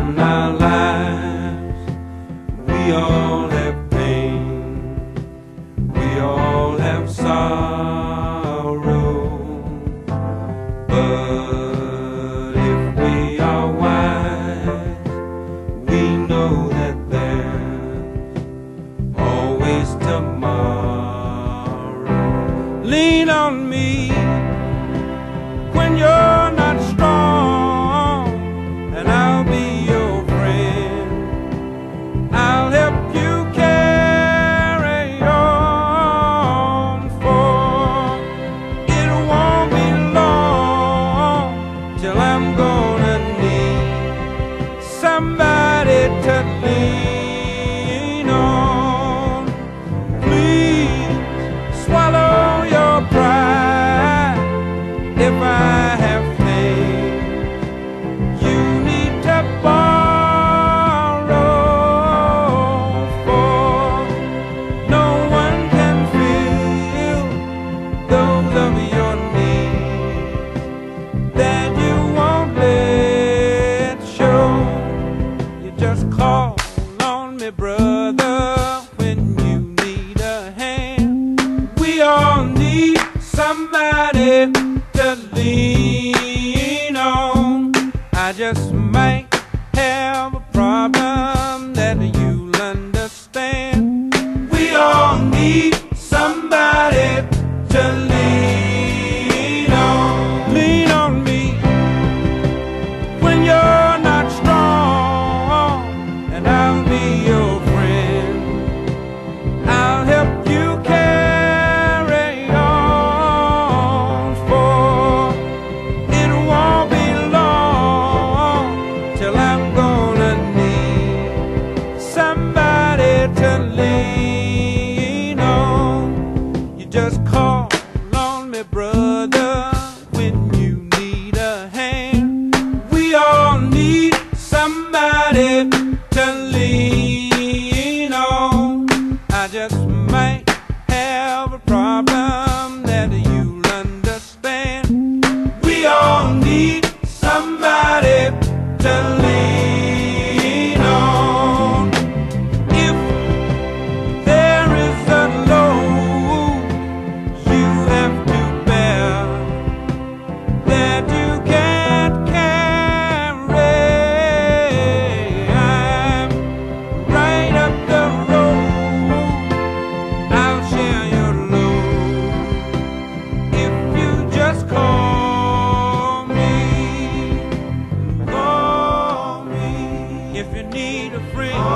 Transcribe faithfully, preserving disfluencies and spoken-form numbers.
In our lives, we all have pain, we all have sorrow, but if we are wise, we know that there's always tomorrow. Lean on me when you're not strong, and I'll be your friend. I'll help you carry on, for it won't be long till I'm gonna need somebody to lean on. Please swallow your pride. If I have faith, you need to borrow, for no one can fill those of your needs that you won't let show. You just call on me, brother, when you need a hand. We all need somebody to lean on. I just might have a problem that you'll understand. We all need somebody to lean on. Lean on me when you're not strong, and I'll be your friend. I'll help you carry on, for it won't be long till I'm gonna need somebody to lean on. You just call on me, brother, when you need a hand. We all need somebody to lean on. I just might have a problem that you'll understand. We all need somebody to lean on. If there is a load you have to bear that you can't carry, I'm right up the road. I'll share your load if you just call me. Call me if you need a friend.